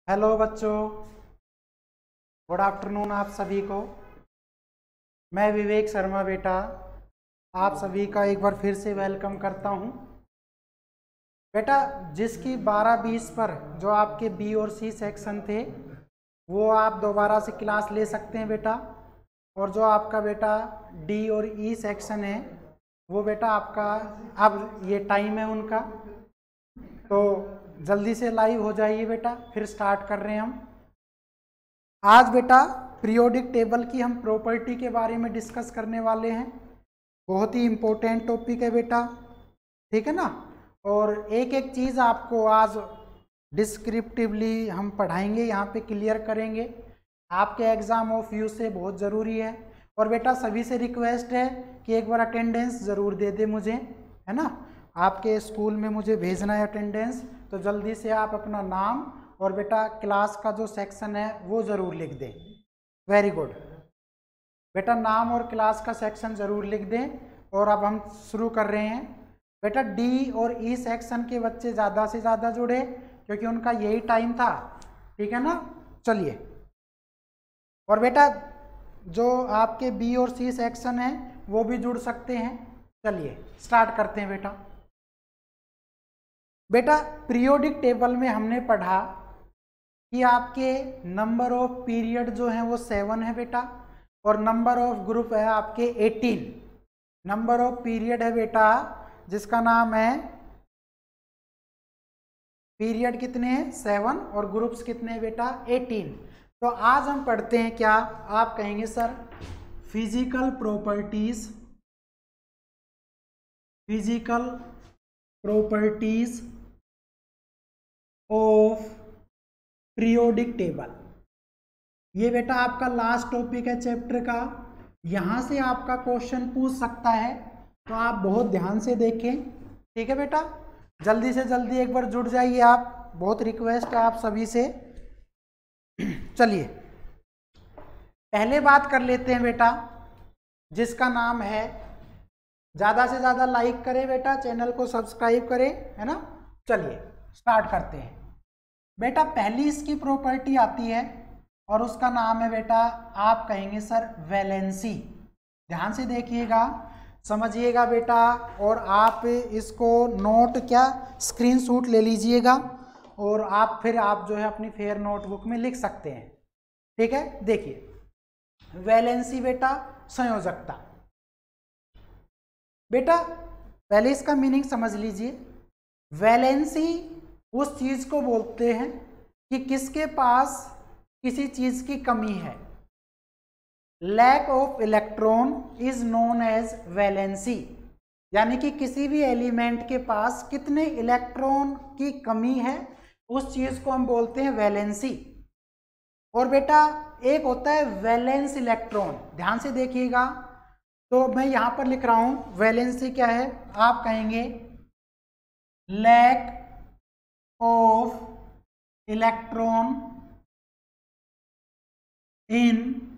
Hello बच्चों, good afternoon आप सभी को। मैं विवेक शर्मा बेटा आप सभी का एक बार फिर से वेलकम करता हूं। बेटा जिसकी 12-20 पर जो आपके बी और सी सेक्शन थे वो आप दोबारा से क्लास ले सकते हैं बेटा। और जो आपका बेटा डी और ई सेक्शन है वो बेटा आपका अब ये टाइम है उनका, तो जल्दी से लाइव हो जाइए बेटा। फिर स्टार्ट कर रहे हैं हम। आज बेटा पीरियोडिक टेबल की हम प्रॉपर्टी के बारे में डिस्कस करने वाले हैं। बहुत ही इम्पोर्टेंट टॉपिक है बेटा, ठीक है ना। और एक एक चीज़ आपको आज डिस्क्रिप्टिवली हम पढ़ाएंगे, यहाँ पे क्लियर करेंगे। आपके एग्ज़ाम ऑफ व्यू से बहुत ज़रूरी है। और बेटा सभी से रिक्वेस्ट है कि एक बार अटेंडेंस ज़रूर दे दे मुझे, है ना। आपके स्कूल में मुझे भेजना है अटेंडेंस, तो जल्दी से आप अपना नाम और बेटा क्लास का जो सेक्शन है वो ज़रूर लिख दें। वेरी गुड बेटा, नाम और क्लास का सेक्शन ज़रूर लिख दें। और अब हम शुरू कर रहे हैं बेटा। डी और ई सेक्शन के बच्चे ज़्यादा से ज़्यादा जुड़े क्योंकि उनका यही टाइम था, ठीक है ना। चलिए, और बेटा जो आपके बी और सी सेक्शन है वो भी जुड़ सकते हैं। चलिए स्टार्ट करते हैं बेटा। बेटा पीरियोडिक टेबल में हमने पढ़ा कि आपके नंबर ऑफ पीरियड जो है वो 7 है बेटा, और नंबर ऑफ ग्रुप है आपके 18। नंबर ऑफ पीरियड है बेटा जिसका नाम है, पीरियड कितने हैं 7 और ग्रुप्स कितने हैं बेटा 18। तो आज हम पढ़ते हैं क्या, आप कहेंगे sir physical properties, physical properties of periodic table. ये बेटा आपका लास्ट टॉपिक है चैप्टर का। यहाँ से आपका क्वेश्चन पूछ सकता है, तो आप बहुत ध्यान से देखें, ठीक है बेटा। जल्दी से जल्दी एक बार जुड़ जाइए आप, बहुत रिक्वेस्ट है आप सभी से। चलिए पहले बात कर लेते हैं बेटा जिसका नाम है, ज़्यादा से ज़्यादा लाइक करें बेटा, चैनल को सब्सक्राइब करें, है ना। चलिए स्टार्ट करते हैं बेटा। पहली इसकी प्रॉपर्टी आती है और उसका नाम है बेटा, आप कहेंगे सर वैलेंसी। ध्यान से देखिएगा, समझिएगा बेटा, और आप इसको नोट क्या स्क्रीनशॉट ले लीजिएगा और आप फिर आप जो है अपनी फेयर नोटबुक में लिख सकते हैं, ठीक है। देखिए वैलेंसी बेटा संयोजकता। बेटा पहले इसका मीनिंग समझ लीजिए। वैलेंसी उस चीज को बोलते हैं कि किसके पास किसी चीज की कमी है। Lack of electron is known as valency, यानी कि किसी भी एलिमेंट के पास कितने इलेक्ट्रॉन की कमी है उस चीज को हम बोलते हैं वैलेंसी। और बेटा एक होता है वैलेंस इलेक्ट्रॉन। ध्यान से देखिएगा, तो मैं यहां पर लिख रहा हूं वैलेंसी क्या है, आप कहेंगे lack of electron in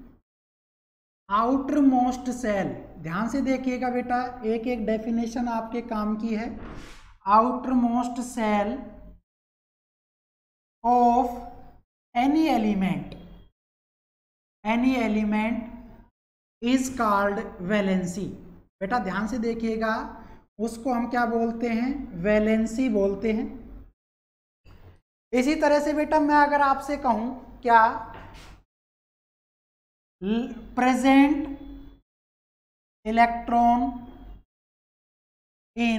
outermost shell. ध्यान से देखिएगा बेटा, एक एक डेफिनेशन आपके काम की है। Outermost shell of any element, any element is called valency. बेटा ध्यान से देखिएगा, उसको हम क्या बोलते हैं, वैलेंसी बोलते हैं। इसी तरह से बेटा मैं अगर आपसे कहूं क्या, present electron in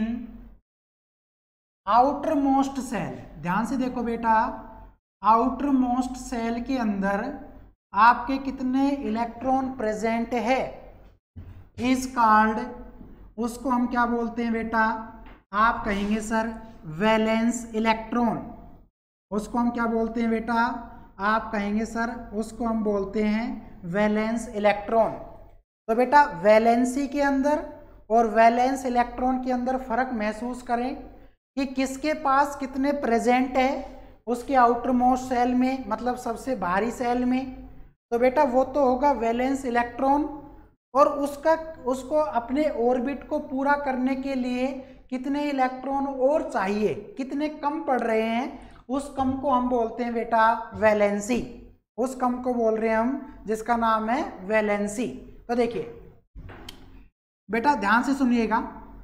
outermost shell. ध्यान से देखो बेटा, आउटर मोस्ट सेल के अंदर आपके कितने इलेक्ट्रॉन प्रेजेंट है इज कॉल्ड, उसको हम क्या बोलते हैं बेटा, आप कहेंगे सर वैलेंस इलेक्ट्रॉन। उसको हम क्या बोलते हैं बेटा, आप कहेंगे सर उसको हम बोलते हैं वैलेंस इलेक्ट्रॉन। तो बेटा वैलेंसी के अंदर और वैलेंस इलेक्ट्रॉन के अंदर फर्क महसूस करें कि किसके पास कितने प्रेजेंट है उसके आउटर मोस्ट सेल में, मतलब सबसे बाहरी सेल में। तो बेटा वो तो होगा वैलेंस इलेक्ट्रॉन, और उसको अपने ऑर्बिट को पूरा करने के लिए कितने इलेक्ट्रॉन और चाहिए, कितने कम पड़ रहे हैं उस कम को हम बोलते हैं बेटा वैलेंसी। उस कम को बोल रहे हैं हम जिसका नाम है वैलेंसी। तो देखिए बेटा ध्यान से सुनिएगा,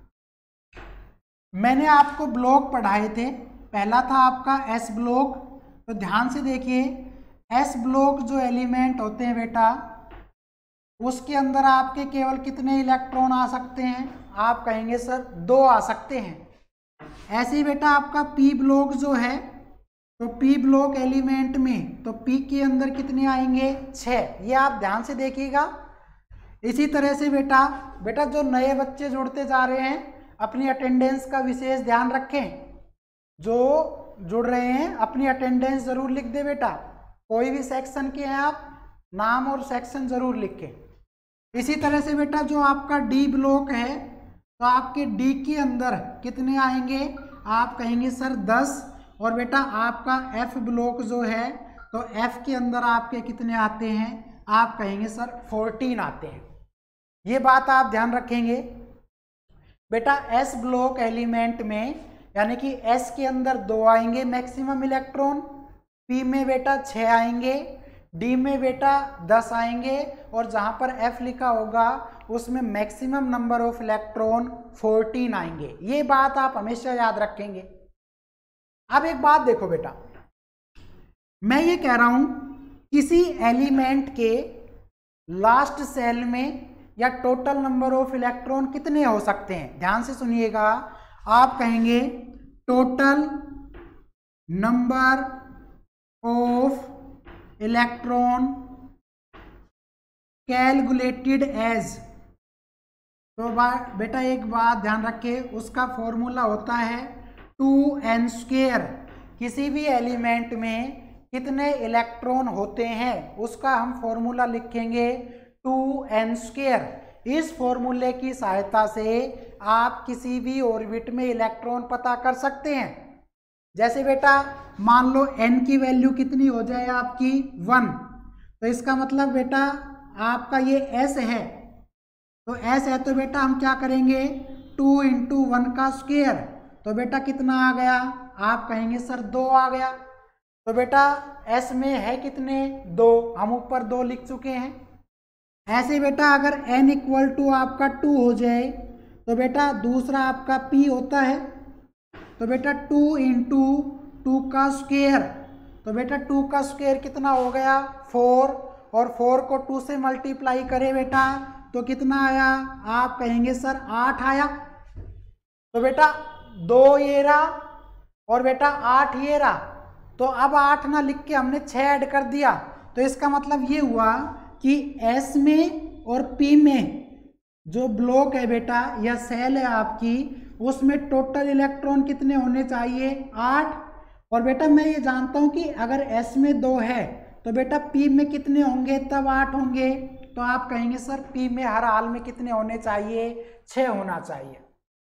मैंने आपको ब्लॉक पढ़ाए थे, पहला था आपका एस ब्लॉक। तो ध्यान से देखिए, एस ब्लॉक जो एलिमेंट होते हैं बेटा उसके अंदर आपके केवल कितने इलेक्ट्रॉन आ सकते हैं? आप कहेंगे सर 2 आ सकते हैं। ऐसे ही बेटा आपका पी ब्लॉक जो है, तो पी ब्लॉक एलिमेंट में तो पी के अंदर कितने आएंगे? 6। ये आप ध्यान से देखिएगा। इसी तरह से बेटा जो नए बच्चे जुड़ते जा रहे हैं अपनी अटेंडेंस का विशेष ध्यान रखें। जो जुड़ रहे हैं अपनी अटेंडेंस जरूर लिख दे बेटा। कोई भी सेक्शन के हैं आप, नाम और सेक्शन जरूर लिखें। इसी तरह से बेटा जो आपका डी ब्लॉक है, तो आपके डी के अंदर कितने आएंगे? आप कहेंगे सर 10। और बेटा आपका एफ ब्लॉक जो है, तो एफ के अंदर आपके कितने आते हैं? आप कहेंगे सर 14 आते हैं। ये बात आप ध्यान रखेंगे। बेटा एस ब्लॉक एलिमेंट में यानी कि एस के अंदर 2 आएंगे मैक्सिमम इलेक्ट्रॉन, पी में बेटा 6 आएंगे, डी में बेटा 10 आएंगे, और जहां पर एफ लिखा होगा उसमें मैक्सिमम नंबर ऑफ इलेक्ट्रॉन 14 आएंगे। ये बात आप हमेशा याद रखेंगे। अब एक बात देखो बेटा, मैं ये कह रहा हूं किसी एलिमेंट के लास्ट सेल में या टोटल नंबर ऑफ इलेक्ट्रॉन कितने हो सकते हैं? ध्यान से सुनिएगा। आप कहेंगे total number of electron calculated as, तो बेटा एक बात ध्यान रखिए, उसका फॉर्मूला होता है 2n²। किसी भी एलिमेंट में कितने इलेक्ट्रॉन होते हैं उसका हम फॉर्मूला लिखेंगे 2n²। इस फॉर्मूले की सहायता से आप किसी भी ऑर्बिट में इलेक्ट्रॉन पता कर सकते हैं। जैसे बेटा मान लो n की वैल्यू कितनी हो जाए आपकी 1, तो इसका मतलब बेटा आपका ये s है, तो s है तो बेटा हम क्या करेंगे 2 × 1 का स्क्वायर, तो बेटा कितना आ गया? आप कहेंगे सर 2 आ गया। तो बेटा s में है कितने? 2, हम ऊपर 2 लिख चुके हैं। ऐसे बेटा अगर n = आपका 2 हो जाए तो बेटा दूसरा आपका p होता है, तो बेटा 2 × 2 का स्क्वायर, तो बेटा 2 का स्क्वायर कितना हो गया? 4, और 4 को 2 से मल्टीप्लाई करें बेटा तो कितना आया? आप कहेंगे सर 8 आया। तो बेटा 2 ये रहा और बेटा 8 ये रहा, तो अब 8 ना लिख के हमने 6 ऐड कर दिया। तो इसका मतलब ये हुआ कि S में और P में जो ब्लॉक है बेटा या सेल है आपकी, उसमें टोटल इलेक्ट्रॉन कितने होने चाहिए? 8। और बेटा मैं ये जानता हूं कि अगर S में 2 है तो बेटा P में कितने होंगे? तब 8 होंगे। तो आप कहेंगे सर P में हर हाल में कितने होने चाहिए? 6 होना चाहिए।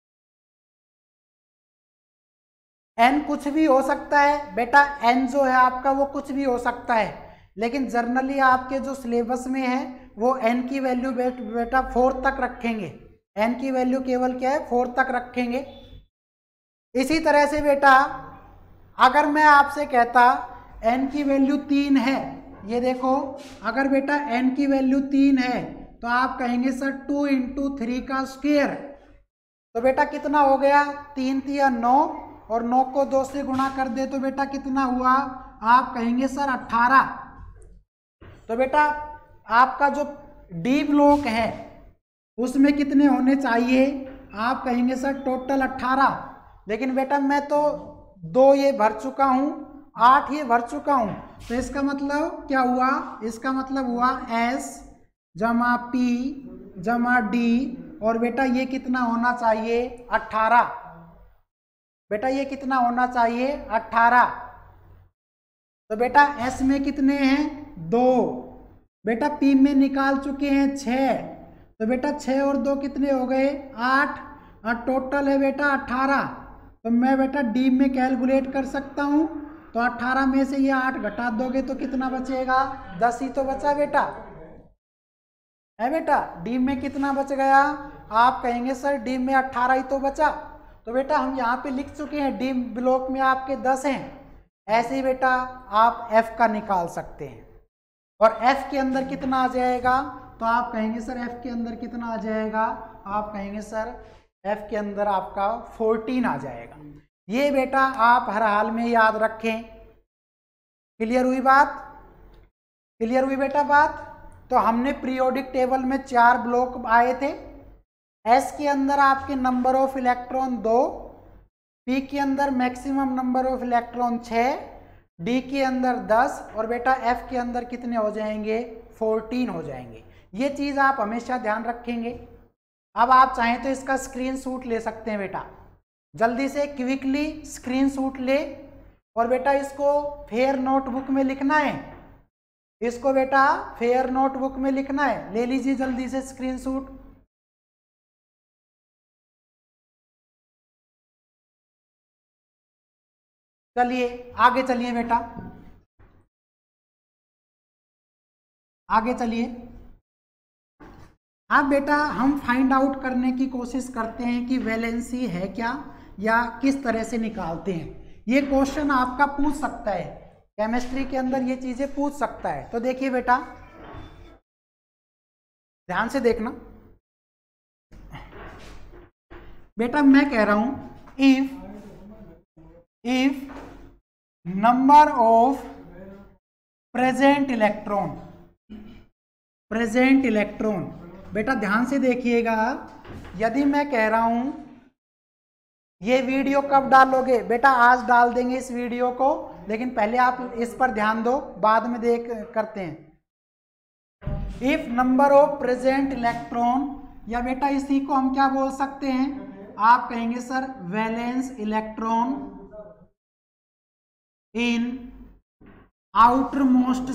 n कुछ भी हो सकता है बेटा, n जो है आपका वो कुछ भी हो सकता है, लेकिन जर्नली आपके जो सिलेबस में है वो n की वैल्यू बेटा 4 तक रखेंगे। n की वैल्यू केवल क्या है? 4 तक रखेंगे। इसी तरह से बेटा अगर मैं आपसे कहता n की वैल्यू 3 है, ये देखो अगर बेटा n की वैल्यू 3 है तो आप कहेंगे सर 2 × 3 का स्क्वायर, तो बेटा कितना हो गया? 3 × 3 = 9, और 9 को 2 से गुणा कर दे तो बेटा कितना हुआ? आप कहेंगे सर 18। तो बेटा आपका जो डी ब्लॉक है उसमें कितने होने चाहिए? आप कहेंगे सर टोटल 18, लेकिन बेटा मैं तो 2 ये भर चुका हूँ, 8 ये भर चुका हूँ, तो इसका मतलब क्या हुआ? इसका मतलब हुआ S + P + D, और बेटा ये कितना होना चाहिए? 18। बेटा ये कितना होना चाहिए? 18। तो बेटा S में कितने हैं? 2। बेटा P में निकाल चुके हैं 6, तो बेटा 6 और 2 कितने हो गए? 8, और टोटल है बेटा 18। तो मैं बेटा D में कैलकुलेट कर सकता हूँ, तो 18 में से ये 8 घटा दोगे तो कितना बचेगा? 10 ही तो बचा बेटा, है बेटा। D में कितना बच गया? आप कहेंगे सर D में 18 ही तो बचा। तो बेटा हम यहाँ पे लिख चुके हैं D ब्लॉक में आपके 10 हैं, ऐसे ही बेटा आप F का निकाल सकते हैं। और F के अंदर कितना आ जाएगा, तो आप कहेंगे सर F के अंदर कितना आ जाएगा, आप कहेंगे सर F के अंदर आपका 14 आ जाएगा। ये बेटा आप हर हाल में याद रखें। क्लियर हुई बात, क्लियर हुई बेटा बात। तो हमने पीरियोडिक टेबल में 4 ब्लॉक आए थे। S के अंदर आपके नंबर ऑफ इलेक्ट्रॉन 2, P के अंदर maximum number of electron 6, D के अंदर 10 और बेटा F के अंदर कितने हो जाएंगे, 14 हो जाएंगे। ये चीज़ आप हमेशा ध्यान रखेंगे। अब आप चाहें तो इसका स्क्रीनशॉट ले सकते हैं बेटा, जल्दी से क्विकली स्क्रीनशॉट ले और बेटा इसको फेयर नोटबुक में लिखना है, इसको बेटा फेयर नोटबुक में लिखना है। ले लीजिए जल्दी से स्क्रीनशॉट। चलिए आगे चलिए बेटा, आगे चलिए। अब बेटा हम फाइंड आउट करने की कोशिश करते हैं कि वैलेंसी है क्या या किस तरह से निकालते हैं। ये क्वेश्चन आपका पूछ सकता है, केमिस्ट्री के अंदर ये चीजें पूछ सकता है। तो देखिए बेटा ध्यान से देखना बेटा, मैं कह रहा हूं if number of present electron बेटा ध्यान से देखिएगा। यदि मैं कह रहा हूं ये वीडियो कब डालोगे, बेटा आज डाल देंगे इस वीडियो को, लेकिन पहले आप इस पर ध्यान दो, बाद में देख करते हैं। If number of present electron, या बेटा इसी को हम क्या बोल सकते हैं, आप कहेंगे sir valence electron in outermost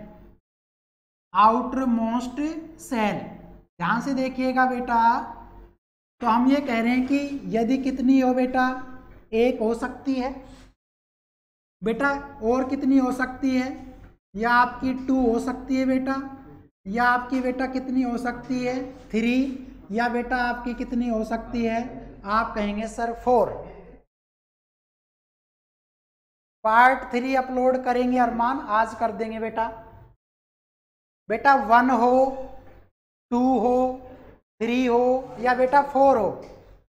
shell. ध्यान से देखिएगा बेटा, तो हम ये कह रहे हैं कि यदि कितनी हो बेटा, एक हो सकती है बेटा, और कितनी हो सकती है, या आपकी 2 हो सकती है बेटा, या आपकी बेटा कितनी हो सकती है 3, या बेटा आपकी कितनी हो सकती है, आप कहेंगे सर 4। पार्ट 3 अपलोड करेंगे अरमान, आज कर देंगे बेटा। बेटा 1 हो, 2 हो, 3 हो या बेटा 4 हो।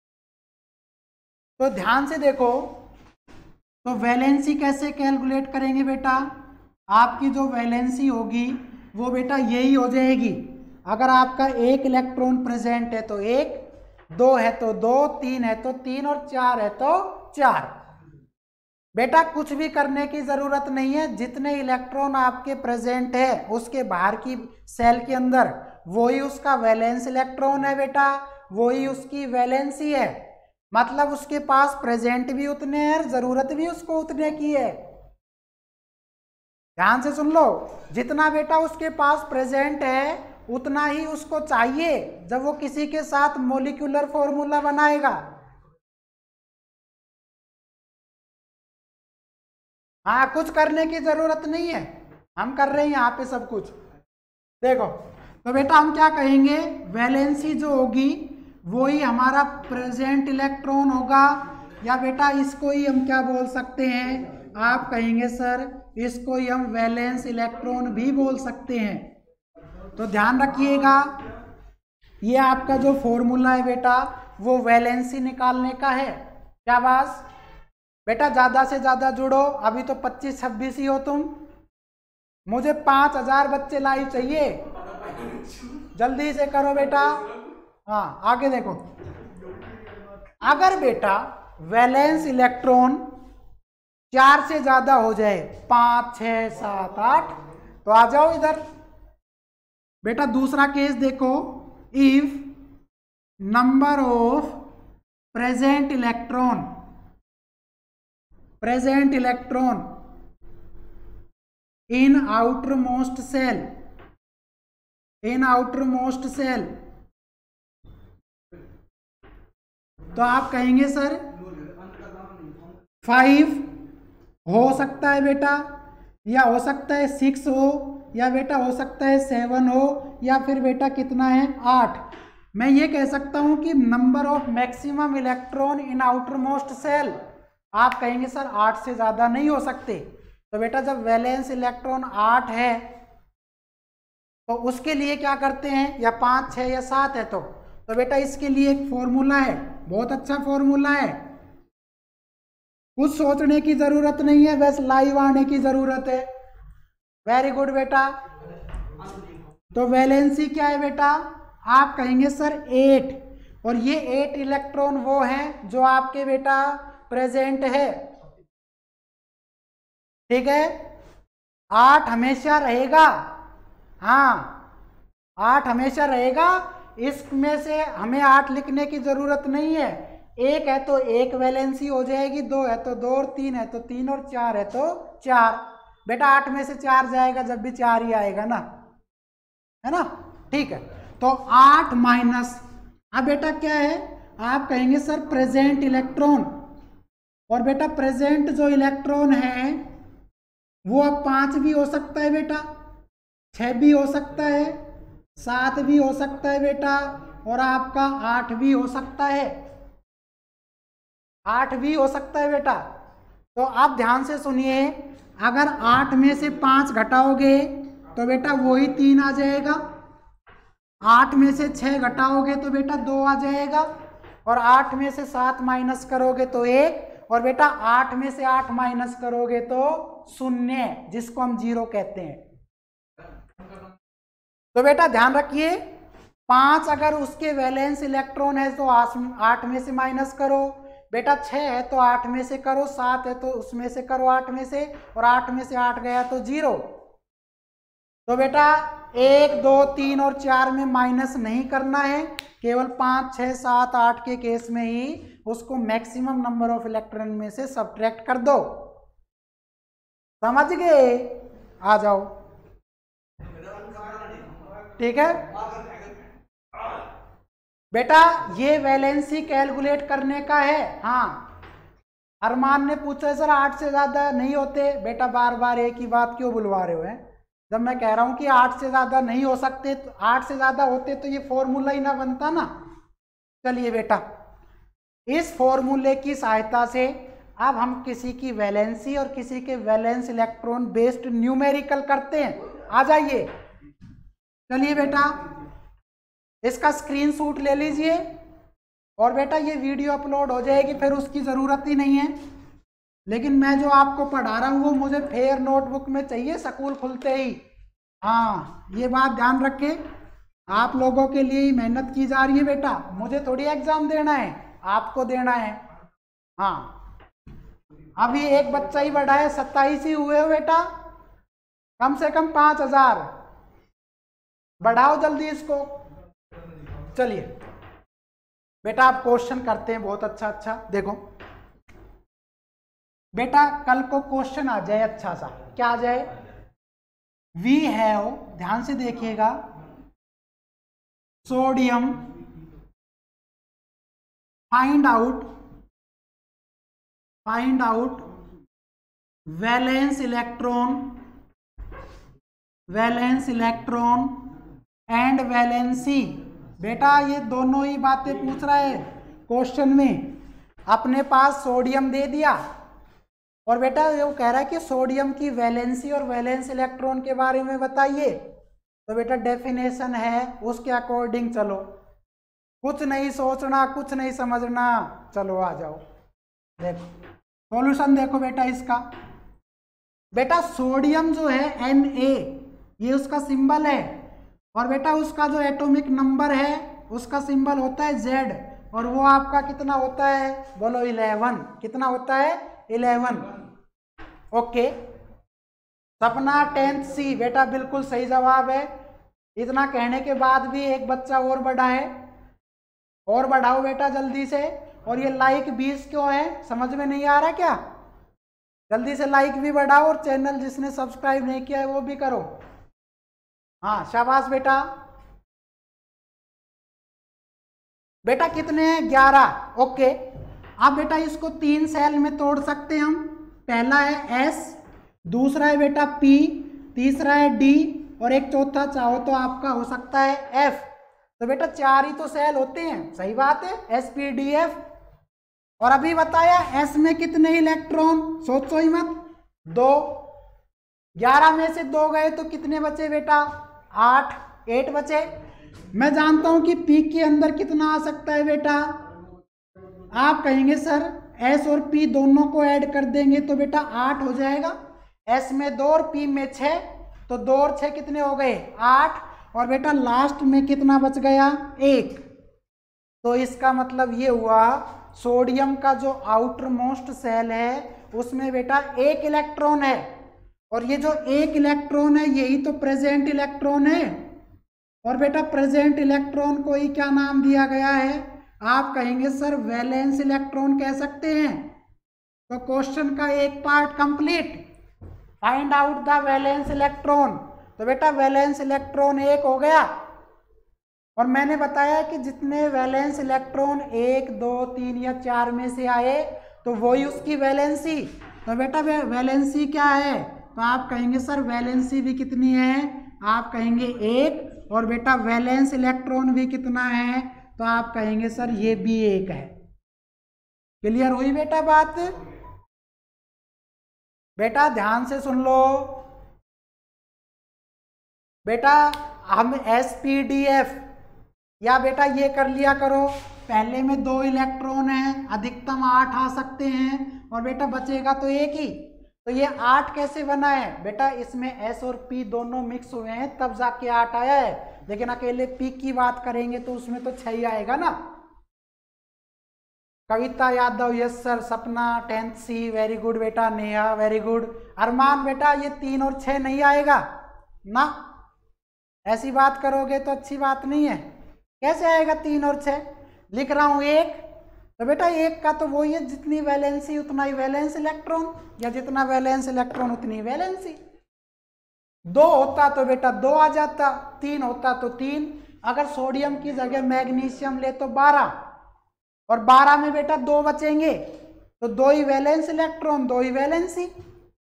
तो ध्यान से देखो, तो वैलेंसी कैसे कैलकुलेट करेंगे बेटा, आपकी जो वैलेंसी होगी वो बेटा यही हो जाएगी। अगर आपका 1 इलेक्ट्रॉन प्रेजेंट है तो 1, 2 है तो 2, 3 है तो 3 और 4 है तो 4। बेटा कुछ भी करने की जरूरत नहीं है, जितने इलेक्ट्रॉन आपके प्रेजेंट है उसके बाहर की सेल के अंदर वही उसका वैलेंस इलेक्ट्रॉन है बेटा, वही उसकी वैलेंसी है। मतलब उसके पास प्रेजेंट भी उतने हैं, जरूरत भी उसको उतने की है। ध्यान से सुन लो, जितना बेटा उसके पास प्रेजेंट है उतना ही उसको चाहिए जब वो किसी के साथ मॉलिक्यूलर फॉर्मूला बनाएगा। हाँ, कुछ करने की जरूरत नहीं है, हम कर रहे हैं यहाँ पे सब कुछ। देखो तो बेटा हम क्या कहेंगे, वैलेंसी जो होगी वही हमारा प्रेजेंट इलेक्ट्रॉन होगा, या बेटा इसको ही हम क्या बोल सकते हैं, आप कहेंगे सर इसको ही हम वैलेंस इलेक्ट्रॉन भी बोल सकते हैं। तो ध्यान रखिएगा, ये आपका जो फॉर्मूला है बेटा वो वैलेंसी निकालने का है। क्या बात बेटा, ज्यादा से ज्यादा जुड़ो, अभी तो 25-26 ही हो तुम, मुझे 5000 बच्चे लाइव चाहिए, जल्दी से करो बेटा। हाँ आगे देखो, अगर बेटा वैलेंस इलेक्ट्रॉन 4 से ज्यादा हो जाए, 5, 6, 7, 8, तो आ जाओ इधर बेटा। दूसरा केस देखो, if number of present electron in outermost shell, तो आप कहेंगे सर 5 हो सकता है बेटा, या हो सकता है 6 हो, या बेटा हो सकता है 7 हो, या फिर बेटा कितना है 8। मैं ये कह सकता हूं कि number of maximum electron in outermost shell, आप कहेंगे सर 8 से ज़्यादा नहीं हो सकते। तो बेटा जब वैलेंस इलेक्ट्रॉन 8 है तो उसके लिए क्या करते हैं, या 5, 6 या 7 है तो बेटा इसके लिए एक फॉर्मूला है, बहुत अच्छा फॉर्मूला है, कुछ सोचने की जरूरत नहीं है, बस लाइव आने की जरूरत है। वेरी गुड बेटा। तो वैलेंसी क्या है बेटा, आप कहेंगे सर 8, और ये 8 इलेक्ट्रॉन वो हैं जो आपके बेटा प्रेजेंट है, ठीक है। 8 हमेशा रहेगा, हाँ 8 हमेशा रहेगा, इसमें से हमें 8 लिखने की जरूरत नहीं है। 1 है तो 1 वैलेंसी हो जाएगी, 2 है तो 2, और 3 है तो 3, और 4 है तो 4। बेटा 8 में से 4 जाएगा जब भी 4 ही आएगा ना, है ना, ठीक है। तो 8 माइनस, अब बेटा क्या है, आप कहेंगे सर प्रेजेंट इलेक्ट्रॉन, और बेटा प्रेजेंट जो इलेक्ट्रॉन है वो अब 5 भी हो सकता है बेटा, 6 भी हो सकता है, 7 भी हो सकता है बेटा, और आपका 8 भी हो सकता है, 8 भी हो सकता है बेटा। तो आप ध्यान से सुनिए, अगर 8 में से 5 घटाओगे तो बेटा वही 3 आ जाएगा, 8 में से 6 घटाओगे तो बेटा 2 आ जाएगा, और 8 में से 7 माइनस करोगे तो 1, और बेटा 8 में से 8 माइनस करोगे तो 0, जिसको हम 0 कहते हैं। तो बेटा ध्यान रखिए, 5 अगर उसके वैलेंस इलेक्ट्रॉन है तो 8 में से माइनस करो, बेटा 6 है तो 8 में से करो, 7 है तो उसमें से करो 8 में से, और 8 में से 8 गया तो 0। तो बेटा 1, 2, 3 और 4 में माइनस नहीं करना है, केवल 5, 6, 7, 8 के केस में ही उसको मैक्सिमम नंबर ऑफ इलेक्ट्रॉन में से सब्ट्रैक्ट कर दो। समझ गए, आ जाओ, ठीक है बेटा। ये वैलेंसी कैलकुलेट करने का है। हाँ, अरमान ने पूछा सर 8 से ज्यादा नहीं होते, बेटा बार बार एक ही बात क्यों बुलवा रहे हो हैं, जब मैं कह रहा हूं कि 8 से ज्यादा नहीं हो सकते, तो 8 से ज्यादा होते तो ये फॉर्मूला ही ना बनता ना। चलिए बेटा, इस फॉर्मूले की सहायता से अब हम किसी की वैलेंसी और किसी के वैलेंस इलेक्ट्रॉन बेस्ड न्यूमेरिकल करते हैं। आ जाइए, चलिए बेटा इसका स्क्रीनशॉट ले लीजिए, और बेटा ये वीडियो अपलोड हो जाएगी, फिर उसकी ज़रूरत ही नहीं है, लेकिन मैं जो आपको पढ़ा रहा हूँ वो मुझे फेयर नोटबुक में चाहिए स्कूल खुलते ही। हाँ, ये बात ध्यान रखें, आप लोगों के लिए ही मेहनत की जा रही है बेटा, मुझे थोड़ी एग्जाम देना है, आपको देना है। हाँ, अभी एक बच्चा ही बढ़ा है, 27 ही हुए हो बेटा, कम से कम 5000 बढ़ाओ जल्दी इसको। चलिए बेटा आप क्वेश्चन करते हैं, बहुत अच्छा देखो बेटा, कल को क्वेश्चन आ जाए अच्छा सा, क्या आ जाए, वी हैव, ध्यान से देखिएगा, sodium find out valence electron and valency. बेटा ये दोनों ही बातें पूछ रहा है क्वेश्चन में। अपने पास सोडियम दे दिया, और बेटा वो कह रहा है कि सोडियम की वैलेंसी और वैलेंस इलेक्ट्रॉन के बारे में बताइए। तो बेटा डेफिनेशन है, उसके अकॉर्डिंग चलो, कुछ नहीं सोचना, कुछ नहीं समझना, चलो आ जाओ। देखो सॉल्यूशन देखो बेटा इसका, बेटा सोडियम जो है Na, ये उसका सिंबल है, और बेटा उसका जो एटॉमिक नंबर है उसका सिंबल होता है Z, और वो आपका कितना होता है, बोलो 11, कितना होता है 11। ओके, सपना 10th C, बेटा बिल्कुल सही जवाब है। इतना कहने के बाद भी एक बच्चा और बढ़ा है, और बढ़ाओ बेटा जल्दी से। और ये लाइक 20 क्यों है, समझ में नहीं आ रहा क्या, जल्दी से लाइक भी बढ़ाओ, और चैनल जिसने सब्सक्राइब नहीं किया है वो भी करो। हाँ शाबाश बेटा। बेटा कितने हैं, 11। ओके, अब बेटा इसको 3 सेल में तोड़ सकते हैं हम। पहला है S, दूसरा है बेटा P, तीसरा है D, और एक चौथा चाहो तो आपका हो सकता है F। तो बेटा 4 ही तो सेल होते हैं, सही बात है, SPDF। और अभी बताया S में कितने इलेक्ट्रॉन, सोचो ही मत, 2। 11 में से 2 गए तो कितने बचे बेटा, 8 बचे। मैं जानता हूं कि P के अंदर कितना आ सकता है बेटा, आप कहेंगे सर S और P दोनों को ऐड कर देंगे तो बेटा 8 हो जाएगा। S में 2 और P में 6, तो 2 और 6 कितने हो गए, 8। और बेटा लास्ट में कितना बच गया, 1। तो इसका मतलब ये हुआ सोडियम का जो आउटर मोस्ट सेल है उसमें बेटा 1 इलेक्ट्रॉन है, और ये जो 1 इलेक्ट्रॉन है यही तो प्रेजेंट इलेक्ट्रॉन है। और बेटा प्रेजेंट इलेक्ट्रॉन को ही क्या नाम दिया गया है, आप कहेंगे सर वैलेंस इलेक्ट्रॉन कह सकते हैं। तो क्वेश्चन का एक part complete, find out the valence electron. तो बेटा वैलेंस इलेक्ट्रॉन 1 हो गया, और मैंने बताया कि जितने वैलेंस इलेक्ट्रॉन 1, 2, 3 या 4 में से आए तो वही उसकी वैलेंसी। तो बेटा वैलेंसी क्या है, तो आप कहेंगे सर वैलेंसी भी कितनी है, आप कहेंगे 1, और बेटा वैलेंस इलेक्ट्रॉन भी कितना है, तो आप कहेंगे सर ये भी 1 है। क्लियर हुई बेटा बात? बेटा ध्यान से सुन लो बेटा, हम SPDF या बेटा ये कर लिया करो, पहले में 2 इलेक्ट्रॉन हैं, अधिकतम 8 आ सकते हैं, और बेटा बचेगा तो 1 ही। तो ये 8 कैसे बना है बेटा, इसमें S और P दोनों मिक्स हुए हैं तब जाके 8 आया है, लेकिन अकेले P की बात करेंगे तो उसमें तो 6 ही आएगा ना। कविता यादव यस सर, सपना 10th C वेरी गुड बेटा, नेहा वेरी गुड, अरमान बेटा ये 3 और 6 नहीं आएगा ना, ऐसी बात करोगे तो अच्छी बात नहीं है। कैसे आएगा 3 और 6, लिख रहा हूं 1, तो बेटा 1 का तो वही है जितनी वैलेंसी उतना ही वैलेंस इलेक्ट्रॉन, या जितना वैलेंस इलेक्ट्रॉन उतनी वैलेंसी। 2 होता तो बेटा 2 आ जाता, 3 होता तो 3। अगर सोडियम की जगह मैग्नीशियम ले तो 12, और 12 में बेटा 2 बचेंगे, तो 2 ही वैलेंस इलेक्ट्रॉन 2 ही वैलेंसी।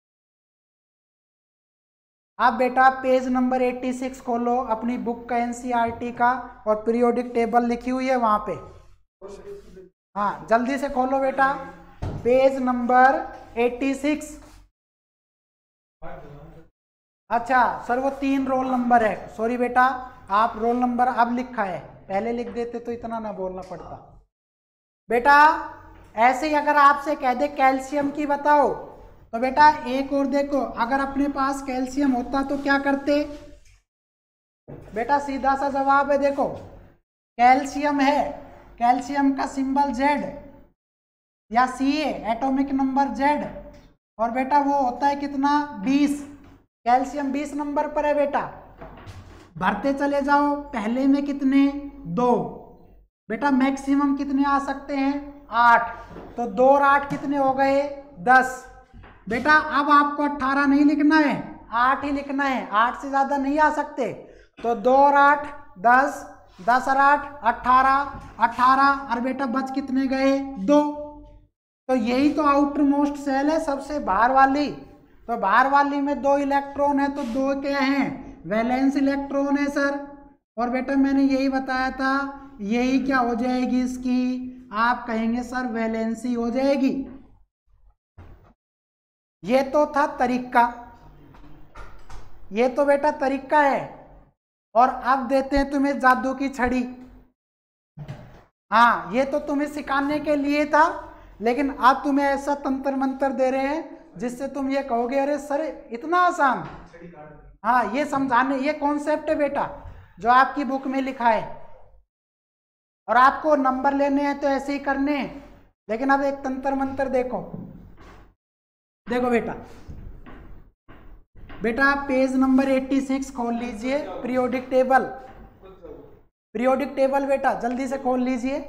आप बेटा पेज नंबर 86 खोलो अपनी बुक का NCERT का, और पीरियोडिक टेबल लिखी हुई है वहां पे, हाँ जल्दी से खोलो बेटा, पेज नंबर 86। अच्छा सर वो 3 रोल नंबर है, सॉरी बेटा, आप रोल नंबर अब लिखा है, पहले लिख देते तो इतना ना बोलना पड़ता। बेटा ऐसे ही अगर आपसे कह दे कैल्शियम की बताओ, तो बेटा एक और देखो, अगर अपने पास कैल्शियम होता तो क्या करते बेटा, सीधा सा जवाब है, देखो कैल्शियम है, कैल्शियम का सिंबल Z या Ca, एटॉमिक नंबर Z, और बेटा वो होता है कितना 20, कैल्शियम 20 नंबर पर है बेटा। भरते चले जाओ, पहले में कितने 2, बेटा मैक्सिमम कितने आ सकते हैं 8, तो 2 और 8 कितने हो गए 10। बेटा अब आपको 18 नहीं लिखना है, 8 ही लिखना है, 8 से ज्यादा नहीं आ सकते, तो 2 और 8 10, 10 और 8 18, और बेटा बच कितने गए 2। तो यही तो आउटर मोस्ट सेल है, सबसे बाहर वाली, तो बाहर वाली में 2 इलेक्ट्रॉन है, तो 2 क्या हैं वैलेंस इलेक्ट्रॉन है सर। और बेटा मैंने यही बताया था, यही क्या हो जाएगी इसकी, आप कहेंगे सर वैलेंसी हो जाएगी। ये तो था तरीका, ये तो बेटा तरीका है, और अब देते हैं तुम्हें जादू की छड़ी। हाँ ये तो तुम्हें सिखाने के लिए था, लेकिन अब तुम्हें ऐसा तंत्र मंत्र दे रहे हैं जिससे तुम ये कहोगे अरे सर इतना आसान। हाँ ये समझाने, ये कॉन्सेप्ट है बेटा जो आपकी बुक में लिखा है, और आपको नंबर लेने हैं तो ऐसे ही करने हैं। लेकिन अब एक तंत्र मंत्र देखो, देखो बेटा, बेटा पेज नंबर 86 खोल लीजिए, पीरियोडिक टेबल, पीरियोडिक टेबल बेटा जल्दी से खोल लीजिए,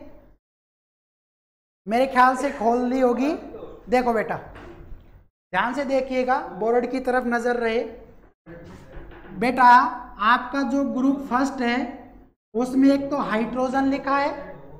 मेरे ख्याल से खोल ली होगी। देखो बेटा ध्यान से देखिएगा, बोर्ड की तरफ नजर रहे। बेटा आपका जो ग्रुप फर्स्ट है उसमें एक तो हाइड्रोजन लिखा है,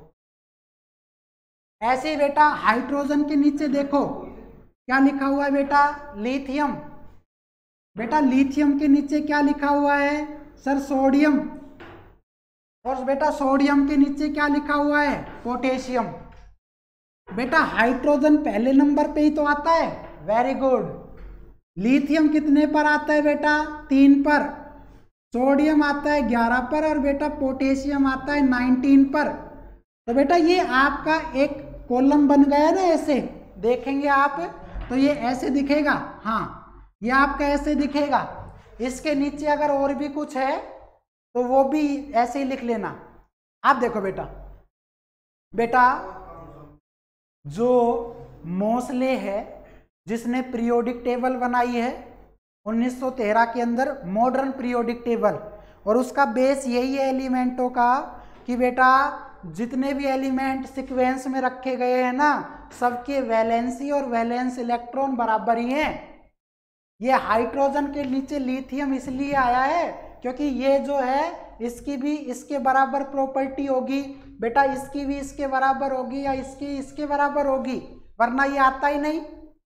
ऐसे ही बेटा हाइड्रोजन के नीचे देखो क्या लिखा हुआ है बेटा, लिथियम। बेटा लिथियम के नीचे क्या लिखा हुआ है सर, सोडियम। और बेटा सोडियम के नीचे क्या लिखा हुआ है, पोटेशियम। बेटा हाइड्रोजन पहले नंबर पे ही तो आता है, वेरी गुड। लिथियम कितने पर आता है बेटा? 3 पर। सोडियम आता है 11 पर और बेटा पोटेशियम आता है 19 पर। तो बेटा ये आपका एक कॉलम बन गया ना, ऐसे देखेंगे आप तो ये ऐसे दिखेगा। हाँ, ये आपका ऐसे दिखेगा। इसके नीचे अगर और भी कुछ है तो वो भी ऐसे ही लिख लेना। आप देखो बेटा, बेटा जो मोस्ले है जिसने पीरियोडिक टेबल बनाई है 1913 के अंदर, मॉडर्न पीरियोडिक टेबल, और उसका बेस यही है एलिमेंटों का कि बेटा जितने भी एलिमेंट सीक्वेंस में रखे गए हैं ना, सबके वैलेंसी और वैलेंस इलेक्ट्रॉन बराबर ही हैं। ये हाइड्रोजन के नीचे लिथियम इसलिए आया है क्योंकि ये जो है इसकी भी इसके बराबर प्रॉपर्टी होगी बेटा, इसकी भी इसके बराबर होगी या इसकी इसके बराबर होगी, वरना ये आता ही नहीं।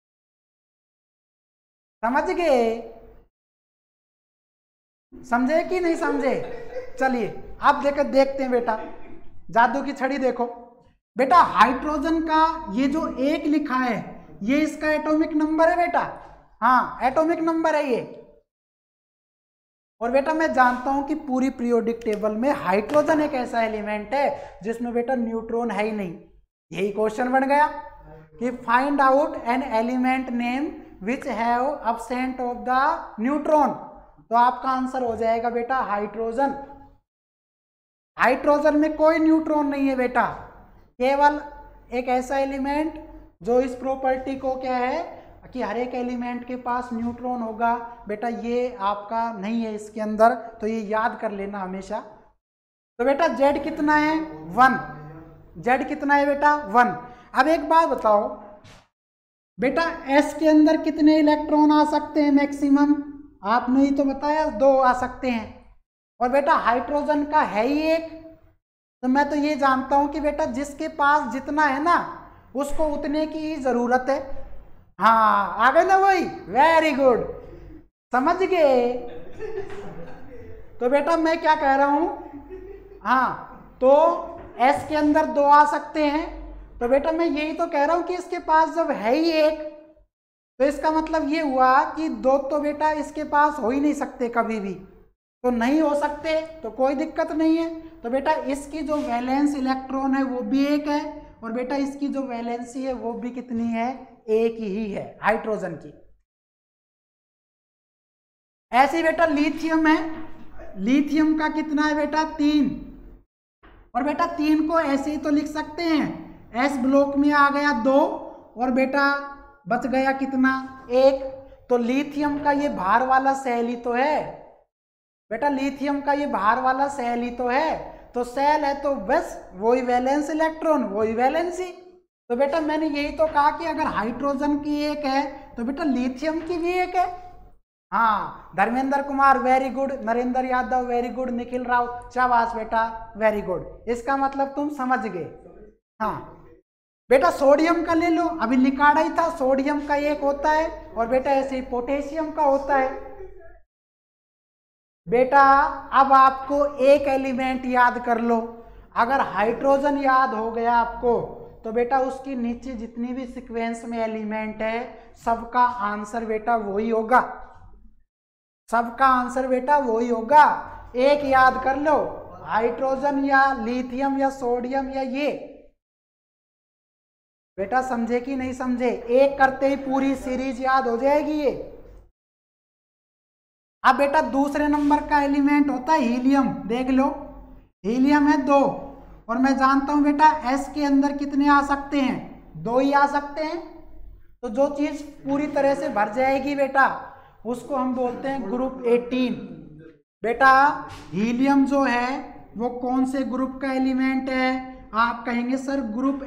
समझ गए? समझे कि नहीं समझे? चलिए आप देखते हैं बेटा, जादू की छड़ी देखो बेटा। हाइड्रोजन का ये जो 1 लिखा है ये इसका एटॉमिक नंबर है बेटा। हाँ, एटॉमिक नंबर है ये। और बेटा मैं जानता हूं कि पूरी पीरियोडिक टेबल में हाइड्रोजन एक ऐसा एलिमेंट है जिसमें बेटा न्यूट्रॉन है ही नहीं। यही क्वेश्चन बन गया कि find out an element name which have absent of the neutron. तो आपका आंसर हो जाएगा बेटा हाइड्रोजन। हाइड्रोजन में कोई न्यूट्रॉन नहीं है बेटा, केवल एक ऐसा एलिमेंट जो इस प्रॉपर्टी को क्या है कि हर एक एलिमेंट के पास न्यूट्रॉन होगा बेटा, ये आपका नहीं है इसके अंदर, तो ये याद कर लेना हमेशा। तो बेटा Z कितना है? 1। Z कितना है बेटा? 1। अब एक बात बताओ बेटा, S के अंदर कितने इलेक्ट्रॉन आ सकते हैं मैक्सिमम? आपने ही तो बताया 2 आ सकते हैं। और बेटा हाइड्रोजन का है ही 1, तो मैं तो ये जानता हूं कि बेटा जिसके पास जितना है ना उसको उतने की ही जरूरत है। हाँ, आ गए ना वही, वेरी गुड, समझ गए। तो बेटा मैं क्या कह रहा हूं, हाँ तो S के अंदर 2 आ सकते हैं, तो बेटा मैं यही तो कह रहा हूं कि इसके पास जब है ही 1 तो इसका मतलब ये हुआ कि 2 तो बेटा इसके पास हो ही नहीं सकते कभी भी, तो नहीं हो सकते तो कोई दिक्कत नहीं है। तो बेटा इसकी जो वैलेंस इलेक्ट्रॉन है वो भी 1 है और बेटा इसकी जो वैलेंसी है वो भी कितनी है? 1 ही है हाइड्रोजन की। ऐसे बेटा लिथियम है, लिथियम का कितना है बेटा? 3। और बेटा 3 को ऐसे ही तो लिख सकते हैं, S ब्लॉक में आ गया 2 और बेटा बच गया कितना? 1। तो लिथियम का ये भार वाला सेल ही तो है बेटा, लिथियम का ये भार वाला सेल ही तो है, तो सेल है तो बस वही वैलेंस इलेक्ट्रॉन वही वैलेंसी। तो बेटा मैंने यही तो कहा कि अगर हाइड्रोजन की 1 है तो बेटा लिथियम की भी 1 है। हाँ, Dharmendra Kumar very good, Narendra Yadav very good, Nikhil Rao शाबाश बेटा वेरी गुड। इसका मतलब तुम समझ गए। हाँ बेटा सोडियम का ले लो, अभी लिखाड़ा ही था, सोडियम का 1 होता है और बेटा ऐसे ही पोटेशियम का होता है। बेटा अब आपको एक एलिमेंट याद कर लो, अगर हाइड्रोजन याद हो गया आपको तो बेटा उसकी नीचे जितनी भी सीक्वेंस में एलिमेंट है सबका आंसर बेटा वही होगा, सबका आंसर बेटा वही होगा। एक याद कर लो, हाइड्रोजन या लिथियम या सोडियम या ये। बेटा समझे कि नहीं समझे? एक करते ही पूरी सीरीज याद हो जाएगी ये। अब बेटा दूसरे नंबर का एलिमेंट होता है हीलियम, देख लो हीलियम है 2 और मैं जानता हूं बेटा S के अंदर कितने आ सकते हैं? 2 ही आ सकते हैं। तो जो चीज पूरी तरह से भर जाएगी बेटा उसको हम बोलते हैं ग्रुप 18। बेटा हीलियम जो है वो कौन से ग्रुप का एलिमेंट है? आप कहेंगे सर ग्रुप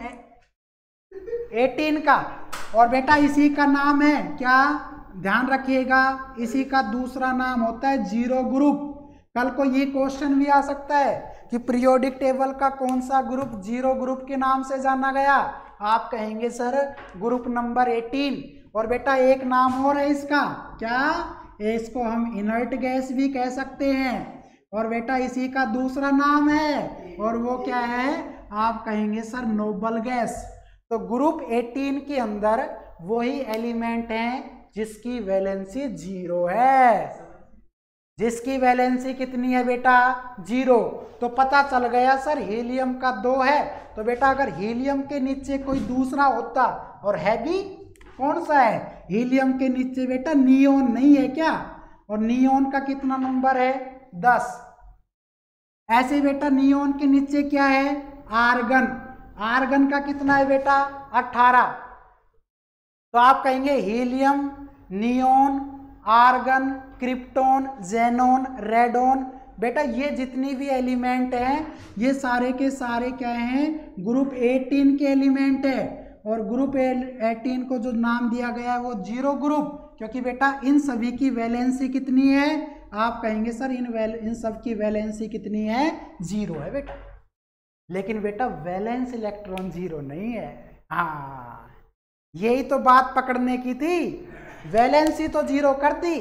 18 का, और बेटा इसी का नाम है क्या? ध्यान रखिएगा, इसी का दूसरा नाम होता है जीरो ग्रुप। कल को ये क्वेश्चन भी आ सकता है कि पीरियोडिक टेबल का कौन सा ग्रुप जीरो ग्रुप के नाम से जाना गया? आप कहेंगे सर ग्रुप नंबर 18। और बेटा एक नाम और है इसका, क्या? इसको हम इनर्ट गैस भी कह सकते हैं और बेटा इसी का दूसरा नाम है और वो क्या है? आप कहेंगे सर नोबल गैस। तो ग्रुप 18 के अंदर वही एलिमेंट हैं जिसकी वैलेंसी 0 है। जिसकी वैलेंसी कितनी है बेटा? 0। तो पता चल गया सर हीलियम का 2 है। तो बेटा अगर हीलियम के नीचे कोई दूसरा होता, और है भी, कौन सा है? हीलियम के नीचे बेटा नियोन नहीं है क्या? और नियोन का कितना नंबर है? 10। ऐसे बेटा नियोन के नीचे क्या है? आर्गन। आर्गन का कितना है बेटा? 18। तो आप कहेंगे helium, neon, argon, krypton, xenon, radon. बेटा ये जितनी भी एलिमेंट हैं ये सारे के सारे क्या हैं? ग्रुप 18 के एलिमेंट है। और ग्रुप 18 को जो नाम दिया गया है वो 0 ग्रुप, क्योंकि बेटा इन सभी की वैलेंसी कितनी है? आप कहेंगे सर इन सब की वैलेंसी कितनी है? 0 है बेटा। लेकिन बेटा वैलेंस इलेक्ट्रॉन 0 नहीं है। हाँ, यही तो बात पकड़ने की थी। वैलेंसी तो 0 कर दी,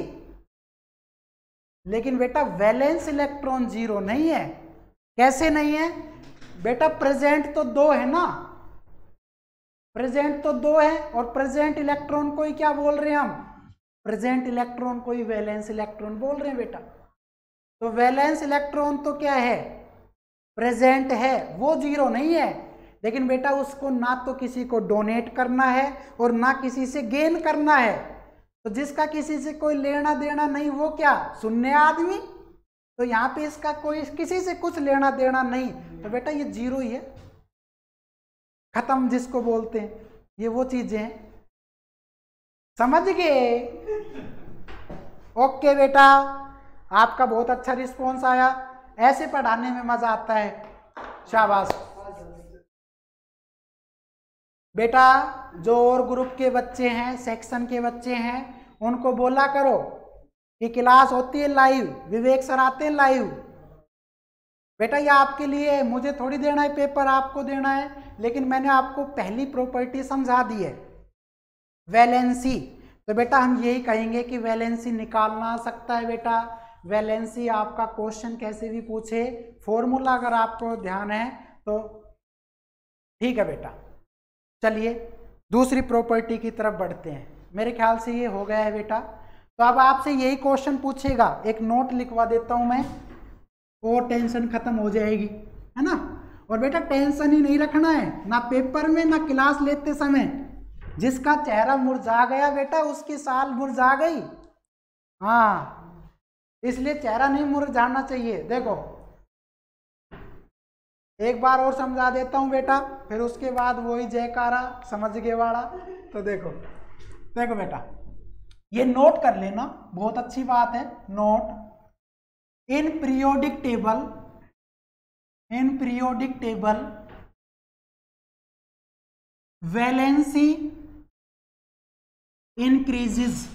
लेकिन बेटा वैलेंस इलेक्ट्रॉन 0 नहीं है। कैसे नहीं है बेटा? प्रेजेंट तो 2 है ना, प्रेजेंट तो 2 है, और प्रेजेंट इलेक्ट्रॉन को ही क्या बोल रहे हैं हम? प्रेजेंट इलेक्ट्रॉन को ही वैलेंस इलेक्ट्रॉन बोल रहे हैं बेटा। तो वैलेंस इलेक्ट्रॉन तो क्या है? प्रेजेंट है, वो 0 नहीं है। लेकिन बेटा उसको ना तो किसी को डोनेट करना है और ना किसी से गेन करना है। तो जिसका किसी से कोई लेना देना नहीं वो क्या? शून्य आदमी। तो यहाँ पे इसका कोई किसी से कुछ लेना देना नहीं, तो बेटा ये 0 ही है। खत्म जिसको बोलते हैं, ये वो चीजें हैं। समझ गए? ओके बेटा, आपका बहुत अच्छा रिस्पॉन्स आया। ऐसे पढ़ाने में मजा आता है। शाबाश बेटा। जो और ग्रुप के बच्चे हैं, सेक्शन के बच्चे हैं, उनको बोला करो कि क्लास होती है लाइव, विवेक सर आते हैं लाइव। बेटा ये आपके लिए, मुझे थोड़ी देना है पेपर, आपको देना है। लेकिन मैंने आपको पहली प्रॉपर्टी समझा दी है, वैलेंसी। तो बेटा हम यही कहेंगे कि वैलेंसी निकालना आ सकता है बेटा। वैलेंसी आपका क्वेश्चन कैसे भी पूछे, फॉर्मूला अगर आपको ध्यान है तो ठीक है बेटा। चलिए दूसरी प्रॉपर्टी की तरफ बढ़ते हैं। मेरे ख्याल से ये हो गया है बेटा। तो अब आपसे यही क्वेश्चन पूछेगा, एक नोट लिखवा देता हूं मैं, और टेंशन खत्म हो जाएगी, है ना। और बेटा टेंशन ही नहीं रखना है, ना पेपर में ना क्लास लेते समय। जिसका चेहरा मुरझा गया बेटा उसकी साल मुरझा गई। हाँ, इसलिए चेहरा नहीं मुरझाना चाहिए। देखो एक बार और समझा देता हूं बेटा, फिर उसके बाद वही जयकारा समझ गए वाला। तो देखो देखो बेटा, ये नोट कर लेना, बहुत अच्छी बात है। Note in periodic table valency increases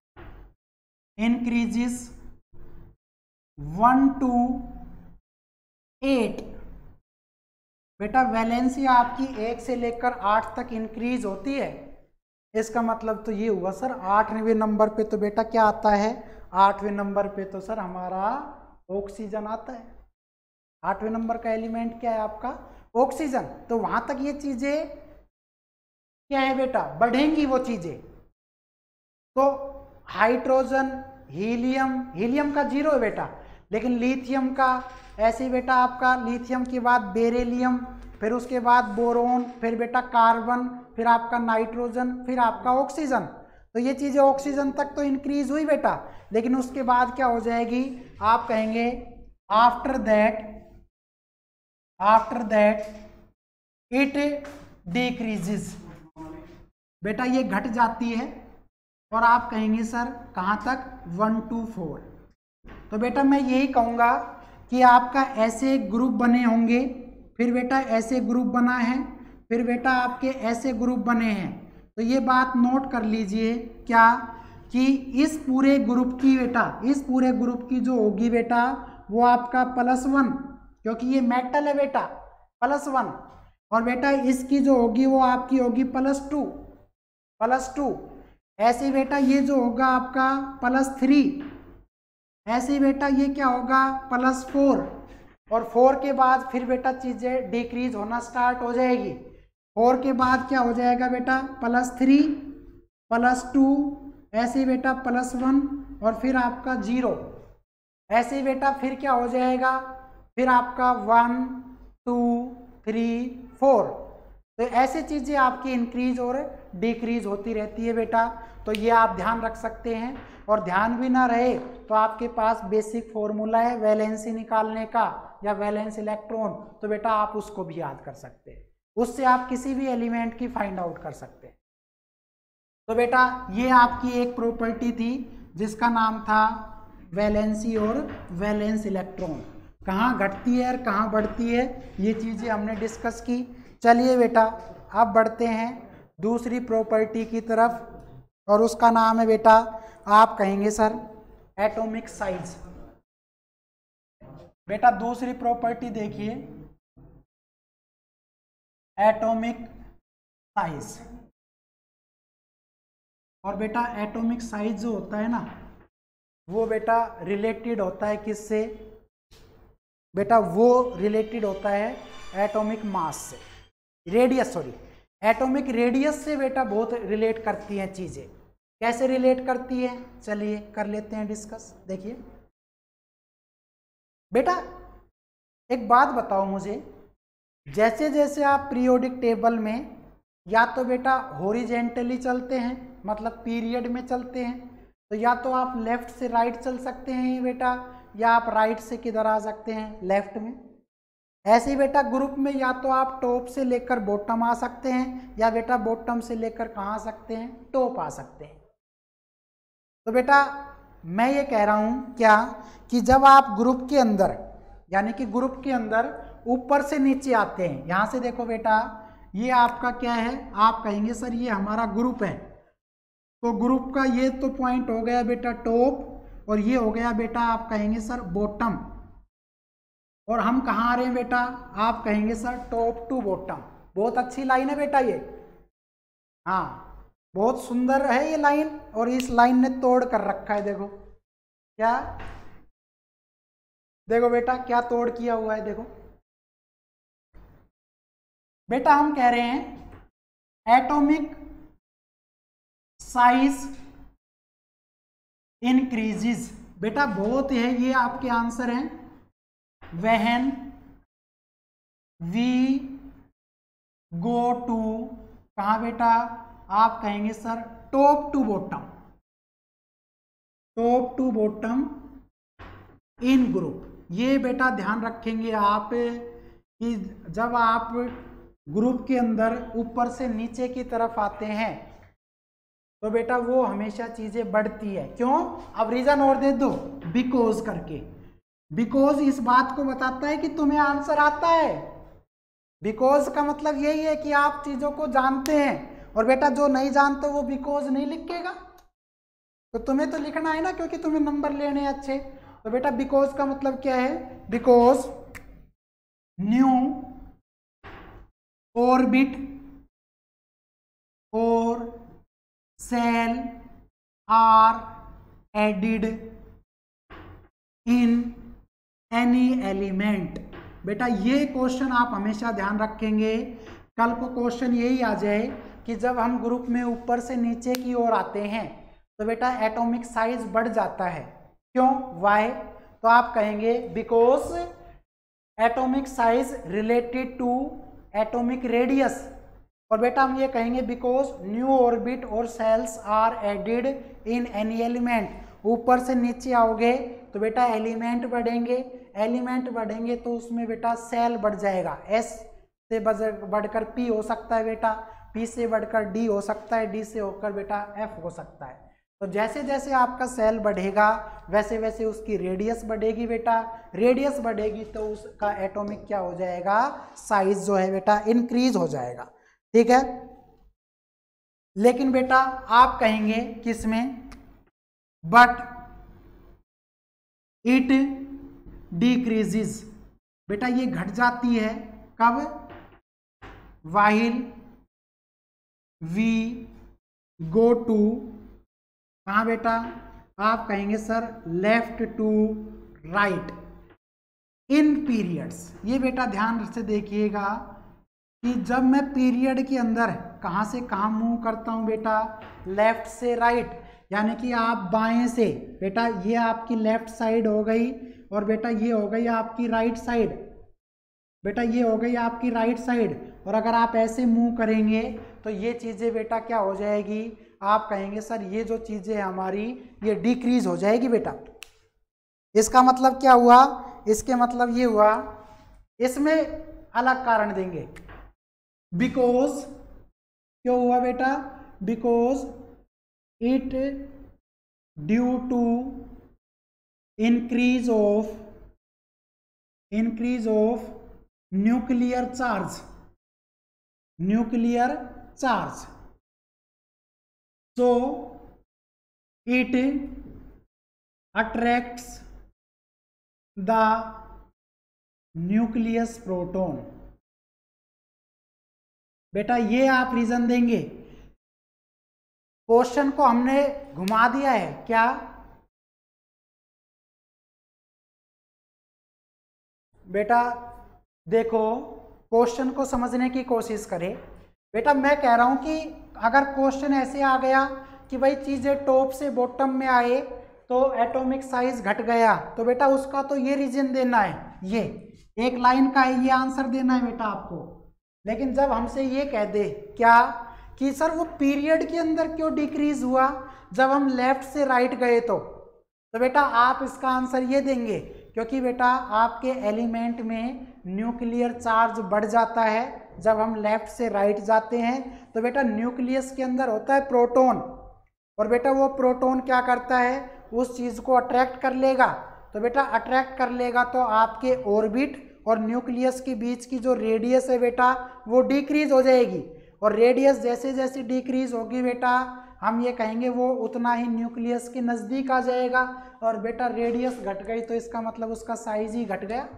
1 to 8। बेटा वैलेंसी आपकी 1 से लेकर 8 तक इंक्रीज होती है। इसका मतलब तो ये हुआ सर 8वें नंबर पे तो बेटा क्या आता है? 8वें नंबर पे तो सर हमारा ऑक्सीजन आता है। 8वें नंबर का एलिमेंट क्या है आपका? ऑक्सीजन। तो वहां तक ये चीजें क्या है बेटा? बढ़ेंगी वो चीजें। तो हाइड्रोजन, हीलियम का 0 है बेटा, लेकिन लिथियम का ऐसे बेटा आपका लिथियम के बाद बेरिलियम, फिर उसके बाद बोरोन, फिर बेटा कार्बन, फिर आपका नाइट्रोजन, फिर आपका ऑक्सीजन। तो ये चीजें ऑक्सीजन तक तो इंक्रीज हुई बेटा, लेकिन उसके बाद क्या हो जाएगी? आप कहेंगे आफ्टर दैट इट डिक्रीजेस। बेटा ये घट जाती है, और आप कहेंगे सर कहाँ तक? 1 to 4। तो बेटा मैं यही कहूँगा कि आपका ऐसे ग्रुप बने होंगे, फिर बेटा ऐसे ग्रुप बना है, फिर बेटा आपके ऐसे ग्रुप बने हैं। तो ये बात नोट कर लीजिए क्या, कि इस पूरे ग्रुप की बेटा, इस पूरे ग्रुप की जो होगी बेटा वो आपका +1, क्योंकि ये मेटल है बेटा, +1। और बेटा इसकी जो होगी वो आपकी होगी +2। ऐसे बेटा ये जो होगा आपका +3। ऐसे बेटा ये क्या होगा? +4। और 4 के बाद फिर बेटा चीजें डिक्रीज होना स्टार्ट हो जाएगी। 4 के बाद क्या हो जाएगा बेटा +3 +2 ऐसे बेटा +1 और फिर आपका 0 ऐसे बेटा फिर क्या हो जाएगा फिर आपका 1 2 3 4। तो ऐसे चीजें आपकी इंक्रीज और डिक्रीज होती रहती है बेटा। तो ये आप ध्यान रख सकते हैं। और ध्यान भी ना रहे तो आपके पास बेसिक फॉर्मूला है वैलेंसी निकालने का या वैलेंस इलेक्ट्रॉन, तो बेटा आप उसको भी याद कर सकते हैं। उससे आप किसी भी एलिमेंट की फाइंड आउट कर सकते हैं। तो बेटा ये आपकी एक प्रॉपर्टी थी जिसका नाम था वैलेंसी और वैलेंस इलेक्ट्रॉन। कहाँ घटती है और कहाँ बढ़ती है ये चीज़ें हमने डिस्कस की। चलिए बेटा अब बढ़ते हैं दूसरी प्रॉपर्टी की तरफ और उसका नाम है बेटा आप कहेंगे सर एटॉमिक साइज। बेटा दूसरी प्रॉपर्टी देखिए एटॉमिक साइज। और बेटा एटॉमिक साइज जो होता है ना वो बेटा रिलेटेड होता है किससे बेटा, वो रिलेटेड होता है एटॉमिक मास से, रेडियस सॉरी एटॉमिक रेडियस से बेटा बहुत रिलेट करती हैं चीजें। कैसे रिलेट करती है चलिए कर लेते हैं डिस्कस। देखिए बेटा एक बात बताओ मुझे, जैसे जैसे आप पीरियोडिक टेबल में या तो बेटा हॉरिजेंटली चलते हैं मतलब पीरियड में चलते हैं, तो या तो आप लेफ्ट से राइट चल सकते हैं बेटा, या आप राइट से किधर आ सकते हैं लेफ्ट में। ऐसे ही बेटा ग्रुप में या तो आप टॉप से लेकर बॉटम आ सकते हैं या बेटा बॉटम से लेकर कहाँ आ सकते हैं टॉप आ सकते हैं। तो बेटा मैं ये कह रहा हूँ क्या कि जब आप ग्रुप के अंदर यानी कि ग्रुप के अंदर ऊपर से नीचे आते हैं, यहाँ से देखो बेटा ये आपका क्या है, आप कहेंगे सर ये हमारा ग्रुप है, तो ग्रुप का ये तो पॉइंट हो गया बेटा टॉप और ये हो गया बेटा आप कहेंगे सर बॉटम। और हम कहाँ आ रहे हैं बेटा, आप कहेंगे सर टॉप टू बॉटम। बहुत अच्छी लाइन है बेटा ये, हाँ बहुत सुंदर है ये लाइन। और इस लाइन ने तोड़ कर रखा है, देखो क्या, देखो बेटा क्या तोड़ किया हुआ है। देखो बेटा हम कह रहे हैं एटॉमिक साइज इंक्रीजेस। बेटा बहुत है ये आपके आंसर हैं व्हेन वी गो टू कहाँ बेटा, आप कहेंगे sir top to bottom, top to bottom in group. ये बेटा ध्यान रखेंगे आप कि जब आप ग्रुप के अंदर ऊपर से नीचे की तरफ आते हैं तो बेटा वो हमेशा चीजें बढ़ती है। क्यों, अब रीजन और दे दो, बिकॉज करके। बिकॉज इस बात को बताता है कि तुम्हें आंसर आता है। बिकॉज का मतलब यही है कि आप चीजों को जानते हैं, और बेटा जो नहीं जानते वो बिकॉज नहीं लिखेगा, तो तुम्हें तो लिखना है ना क्योंकि तुम्हें नंबर लेने हैं अच्छे। तो बेटा बिकॉज का मतलब क्या है, बिकॉज न्यू ऑर्बिट और shell are added in any element. बेटा ये क्वेश्चन आप हमेशा ध्यान रखेंगे, कल को क्वेश्चन यही आ जाए कि जब हम ग्रुप में ऊपर से नीचे की ओर आते हैं तो बेटा एटॉमिक साइज बढ़ जाता है। क्यों, वाई, तो आप कहेंगे because atomic size related to atomic radius. और बेटा हम ये कहेंगे बिकॉज न्यू ऑर्बिट और shells are added in any element. ऊपर से नीचे आओगे तो बेटा एलिमेंट बढ़ेंगे, एलिमेंट बढ़ेंगे तो उसमें बेटा सेल बढ़ जाएगा। एस से बढ़कर पी हो सकता है बेटा, पी से बढ़कर डी हो सकता है, डी से होकर बेटा एफ हो सकता है। तो जैसे जैसे आपका सेल बढ़ेगा वैसे वैसे उसकी रेडियस बढ़ेगी बेटा, रेडियस बढ़ेगी तो उसका एटॉमिक क्या हो जाएगा, साइज जो है बेटा इंक्रीज हो जाएगा। ठीक है, लेकिन बेटा आप कहेंगे किसमें, बट इट डिक्रीजेस। बेटा ये घट जाती है कब, व्हाइल वी गो टू कहाँ बेटा, आप कहेंगे sir left to right in periods. ये बेटा ध्यान से देखिएगा कि जब मैं पीरियड के अंदर कहाँ से कहाँ मूव करता हूँ बेटा, लेफ्ट से राइट, यानी कि आप बाएं से, बेटा ये आपकी लेफ्ट साइड हो गई और बेटा ये हो गई आपकी राइट साइड, बेटा ये हो गई आपकी राइट साइड। और अगर आप ऐसे मूव करेंगे तो ये चीज़ें बेटा क्या हो जाएगी, आप कहेंगे सर ये जो चीज़ें हमारी ये डिक्रीज हो जाएगी बेटा। इसका मतलब क्या हुआ, इसके मतलब ये हुआ, इसमें अलग कारण देंगे, बिकॉज क्यों हुआ बेटा, because it due to increase of nuclear charge, so it attracts the nucleus proton। बेटा ये आप रीजन देंगे, क्वेश्चन को हमने घुमा दिया है क्या, बेटा देखो क्वेश्चन को समझने की कोशिश करें। बेटा मैं कह रहा हूं कि अगर क्वेश्चन ऐसे आ गया कि भाई चीजें टॉप से बॉटम में आए तो एटॉमिक साइज घट गया, तो बेटा उसका तो ये रीजन देना है, ये एक लाइन का है, ये आंसर देना है बेटा आपको। लेकिन जब हमसे ये कह दे क्या कि सर वो पीरियड के अंदर क्यों डिक्रीज हुआ जब हम लेफ्ट से राइट गए, तो बेटा आप इसका आंसर ये देंगे क्योंकि बेटा आपके एलिमेंट में न्यूक्लियर चार्ज बढ़ जाता है जब हम लेफ्ट से राइट जाते हैं। तो बेटा न्यूक्लियस के अंदर होता है प्रोटॉन, और बेटा वो प्रोटॉन क्या करता है, उस चीज़ को अट्रैक्ट कर लेगा। तो बेटा अट्रैक्ट कर लेगा तो आपके ऑर्बिट और न्यूक्लियस के बीच की जो रेडियस है बेटा वो डिक्रीज हो जाएगी, और रेडियस जैसे जैसे डिक्रीज होगी बेटा हम ये कहेंगे वो उतना ही न्यूक्लियस के नज़दीक आ जाएगा। और बेटा रेडियस घट गई तो इसका मतलब उसका साइज ही घट गया,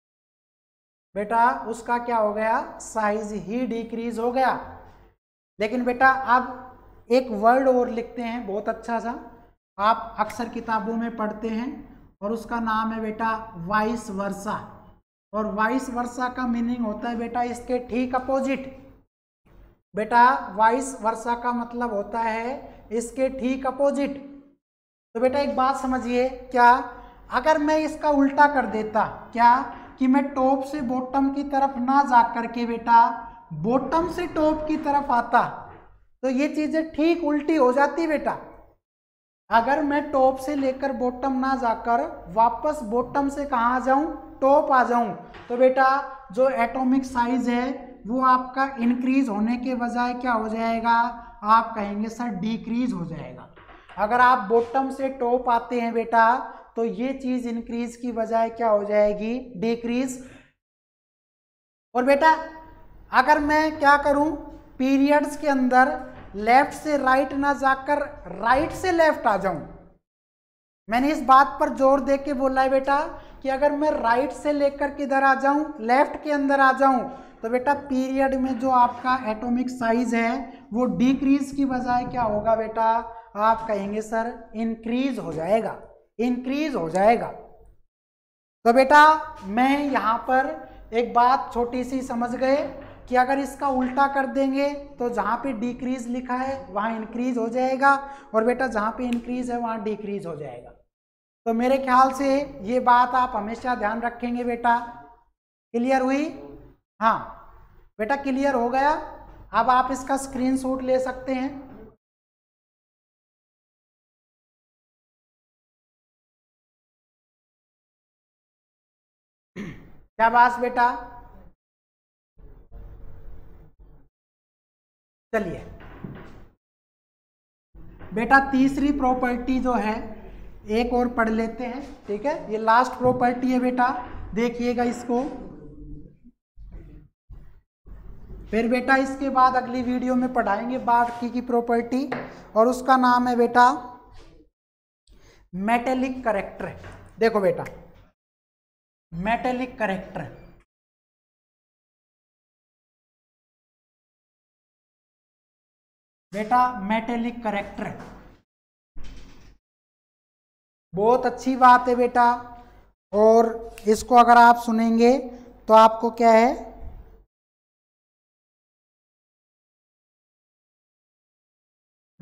बेटा उसका क्या हो गया, साइज ही डिक्रीज हो गया। लेकिन बेटा अब एक वर्ड और लिखते हैं बहुत अच्छा सा, आप अक्सर किताबों में पढ़ते हैं, और उसका नाम है बेटा वाइस वर्सा। और वाइस वर्सा का मीनिंग होता है बेटा इसके ठीक अपोजिट। बेटा वाइस वर्सा का मतलब होता है इसके ठीक अपोजिट। तो बेटा एक बात समझिए, क्या अगर मैं इसका उल्टा कर देता, क्या कि मैं टॉप से बॉटम की तरफ ना जा करके बेटा बॉटम से टॉप की तरफ आता, तो ये चीजें ठीक उल्टी हो जाती बेटा। अगर मैं टॉप से लेकर बॉटम ना जाकर वापस बॉटम से कहाँ आ जाऊं, टॉप आ जाऊं, तो बेटा जो एटॉमिक साइज है वो आपका इंक्रीज होने के बजाय क्या हो जाएगा, आप कहेंगे सर डिक्रीज हो जाएगा। अगर आप बॉटम से टॉप आते हैं बेटा तो ये चीज इंक्रीज की बजाय क्या हो जाएगी, डिक्रीज। और बेटा अगर मैं क्या करूं, पीरियड्स के अंदर लेफ्ट से राइट ना जाकर राइट से लेफ्ट आ जाऊं, मैंने इस बात पर जोर दे के बोला है बेटा कि अगर मैं राइट से लेकर किधर आ जाऊं, लेफ्ट के अंदर आ जाऊं, तो बेटा पीरियड में जो आपका एटॉमिक साइज है वो डिक्रीज की बजाय क्या होगा बेटा, आप कहेंगे सर इंक्रीज हो जाएगा, इंक्रीज हो जाएगा। तो बेटा मैं यहाँ पर एक बात छोटी सी समझ गए कि अगर इसका उल्टा कर देंगे तो जहाँ पे डिक्रीज लिखा है वहाँ इंक्रीज हो जाएगा, और बेटा जहाँ पे इंक्रीज है वहाँ डिक्रीज हो जाएगा। तो मेरे ख्याल से ये बात आप हमेशा ध्यान रखेंगे बेटा। क्लियर हुई? हाँ बेटा क्लियर हो गया। अब आप इसका स्क्रीनशॉट ले सकते हैं। शाबाश बेटा। चलिए बेटा तीसरी प्रॉपर्टी जो है एक और पढ़ लेते हैं, ठीक है। ये लास्ट प्रॉपर्टी है बेटा, देखिएगा इसको। फिर बेटा इसके बाद अगली वीडियो में पढ़ाएंगे बाकी की प्रॉपर्टी, और उसका नाम है बेटा मेटेलिक करेक्टर। देखो बेटा मेटेलिक करेक्टर, बेटा मेटेलिक करेक्टर बहुत अच्छी बात है बेटा, और इसको अगर आप सुनेंगे तो आपको क्या है,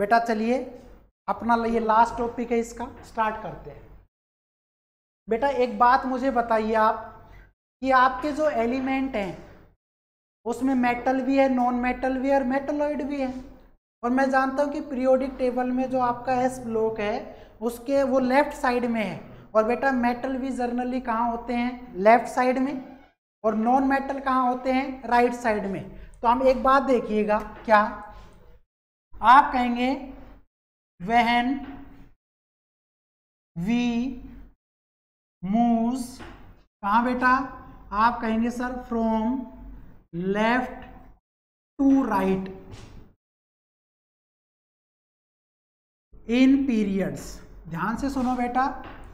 बेटा चलिए अपना ये लास्ट टॉपिक है, इसका स्टार्ट करते हैं। बेटा एक बात मुझे बताइए आप कि आपके जो एलिमेंट हैं उसमें मेटल भी है, नॉन मेटल भी है और मेटलॉइड भी है। और मैं जानता हूँ कि पीरियोडिक टेबल में जो आपका एस ब्लॉक है उसके वो लेफ्ट साइड में है। और बेटा मेटल भी जनरली कहाँ होते हैं? लेफ्ट साइड में। और नॉन मेटल कहाँ होते हैं? राइट साइड में। तो हम एक बात देखिएगा, क्या आप कहेंगे व्हेन वी मूव्स, कहाँ बेटा? आप कहेंगे sir from left to right in periods. ध्यान से सुनो बेटा,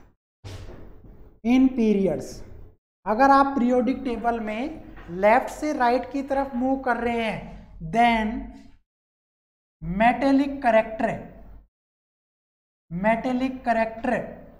इन पीरियड्स। अगर आप पीरियोडिक टेबल में लेफ्ट से राइट की तरफ मूव कर रहे हैं then metallic character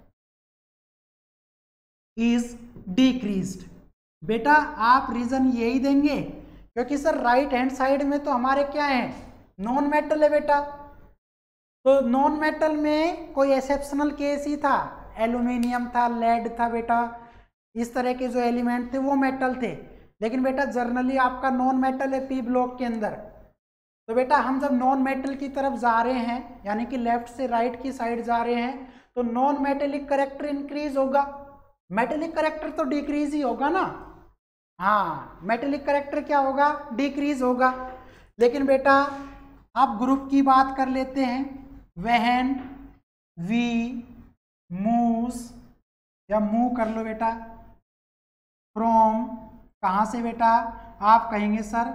is decreased. बेटा आप रीजन यही देंगे क्योंकि सर राइट हैंड साइड में तो हमारे क्या है? नॉन मेटल है बेटा। तो नॉन मेटल में कोई एक्सेप्शनल केस ही था, एल्यूमिनियम था, लेड था बेटा, इस तरह के जो एलिमेंट थे वो मेटल थे। लेकिन बेटा जर्नली आपका नॉन मेटल है पी ब्लॉक के अंदर। तो बेटा हम जब नॉन मेटल की तरफ जा रहे हैं यानी कि लेफ्ट से राइट की साइड जा रहे हैं तो नॉन मेटेलिक करेक्टर इंक्रीज होगा, मेटेलिक करेक्टर तो डिक्रीज ही होगा ना। हाँ, मेटेलिक करेक्टर क्या होगा? डिक्रीज होगा। लेकिन बेटा आप ग्रुप की बात कर लेते हैं, व्हेन वी मूव्स, या मूव कर लो बेटा फ्रॉम, कहाँ से बेटा? आप कहेंगे सर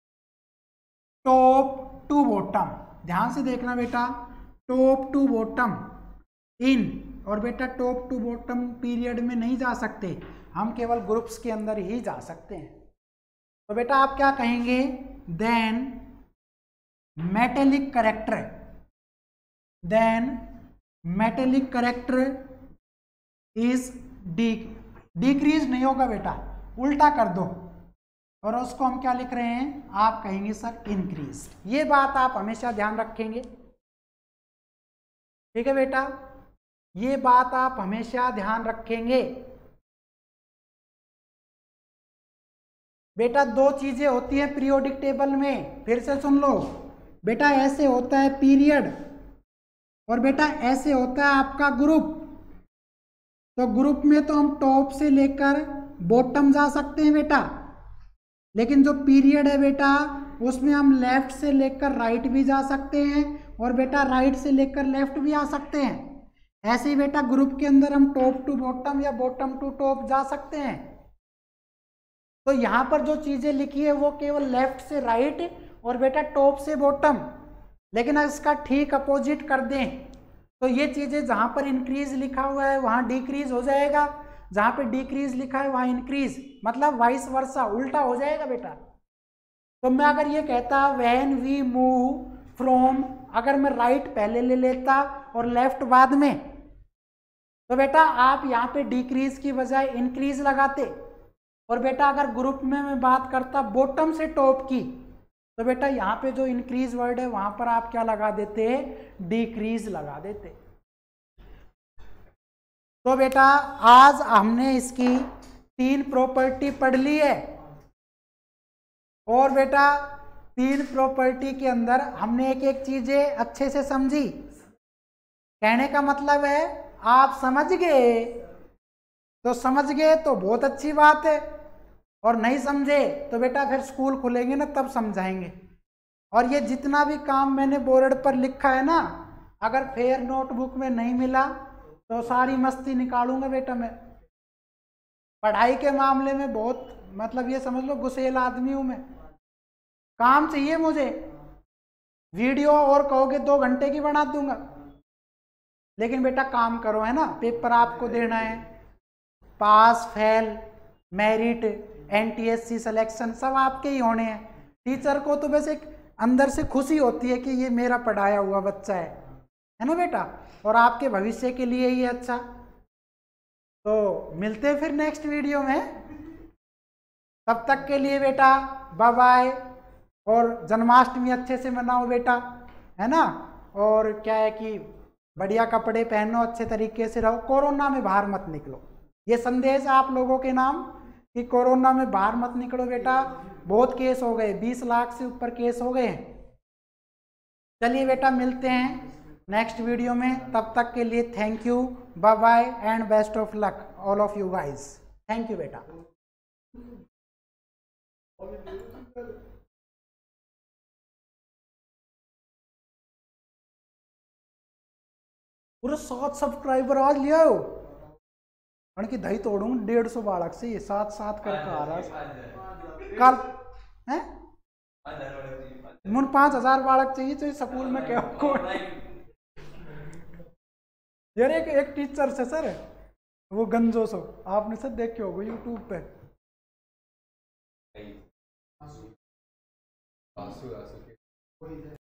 टॉप टू बॉटम। ध्यान से देखना बेटा, टॉप टू बॉटम इन। और बेटा टॉप टू बॉटम पीरियड में नहीं जा सकते, हम केवल ग्रुप्स के अंदर ही जा सकते हैं। तो बेटा आप क्या कहेंगे? Then metallic character is decrease नहीं होगा बेटा, उल्टा कर दो और उसको हम क्या लिख रहे हैं? आप कहेंगे सर इंक्रीज। ये बात आप हमेशा ध्यान रखेंगे, ठीक है बेटा, ये बात आप हमेशा ध्यान रखेंगे। बेटा दो चीजें होती हैं पीरियोडिक टेबल में, फिर से सुन लो बेटा, ऐसे होता है पीरियड और बेटा ऐसे होता है आपका ग्रुप। तो ग्रुप में तो हम टॉप से लेकर बॉटम जा सकते हैं बेटा, लेकिन जो पीरियड है बेटा उसमें हम लेफ्ट से लेकर राइट भी जा सकते हैं और बेटा राइट से लेकर लेफ्ट भी आ सकते हैं। ऐसे ही बेटा ग्रुप के अंदर हम टॉप टू बॉटम या बॉटम टू टॉप जा सकते हैं। तो यहाँ पर जो चीजें लिखी है वो केवल लेफ्ट से राइट और बेटा टॉप से बॉटम, लेकिन इसका ठीक अपोजिट कर दें तो ये चीजें जहां पर इंक्रीज लिखा हुआ है वहां डिक्रीज हो जाएगा, जहां पे डिक्रीज लिखा है वहां इंक्रीज, मतलब वाइस वर्सा, उल्टा हो जाएगा बेटा। तो मैं अगर ये कहता व्हेन वी मूव फ्रॉम, अगर मैं राइट पहले ले लेता और लेफ्ट बाद में, तो बेटा आप यहाँ पे डिक्रीज की बजाय इंक्रीज लगाते। और बेटा अगर ग्रुप में मैं बात करता बॉटम से टॉप की, तो बेटा यहाँ पे जो इंक्रीज वर्ड है वहां पर आप क्या लगा देते? डिक्रीज लगा देते। तो बेटा आज हमने इसकी 3 प्रॉपर्टी पढ़ ली है और बेटा 3 प्रॉपर्टी के अंदर हमने एक एक चीजें अच्छे से समझी। कहने का मतलब है आप समझ गए तो बहुत अच्छी बात है, और नहीं समझे तो बेटा फिर स्कूल खुलेंगे ना तब समझाएंगे। और ये जितना भी काम मैंने बोर्ड पर लिखा है ना, अगर फेयर नोटबुक में नहीं मिला तो सारी मस्ती निकालूंगा बेटा मैं। पढ़ाई के मामले में बहुत मतलब ये समझ लो गुस्सेल आदमी हूं मैं, काम चाहिए मुझे। वीडियो और कहोगे 2 घंटे की बना दूंगा, लेकिन बेटा काम करो, है ना। पेपर आपको देना है, pass fail merit NTSC selection सब आपके ही होने हैं। टीचर को तो बस एक अंदर से खुशी होती है कि ये मेरा पढ़ाया हुआ बच्चा है ना बेटा, और आपके भविष्य के लिए ही अच्छा। तो मिलते हैं फिर नेक्स्ट वीडियो में, तब तक के लिए बेटा बाय बाय। और जन्माष्टमी अच्छे से मनाओ बेटा, है ना। और क्या है कि बढ़िया कपड़े पहनो, अच्छे तरीके से रहो, कोरोना में बाहर मत निकलो। ये संदेश है आप लोगों के नाम कि कोरोना में बाहर मत निकलो बेटा। बहुत केस हो गए, 20 लाख से ऊपर केस हो गए। चलिए बेटा, मिलते हैं नेक्स्ट वीडियो में। तब तक के लिए thank you, bye bye and best of luck all of you guys. Thank you बेटा। पूरे 7 सब्सक्राइबर आज लिया हो, की दही तोड़ू 150 बालक से, ये 7 करके आ रहा कल है। मुन 5000 बालक चाहिए तो स्कूल में क्या को यार। एक टीचर से सर, वो गंजो सो, आपने सर देखे होगे यूट्यूब पे।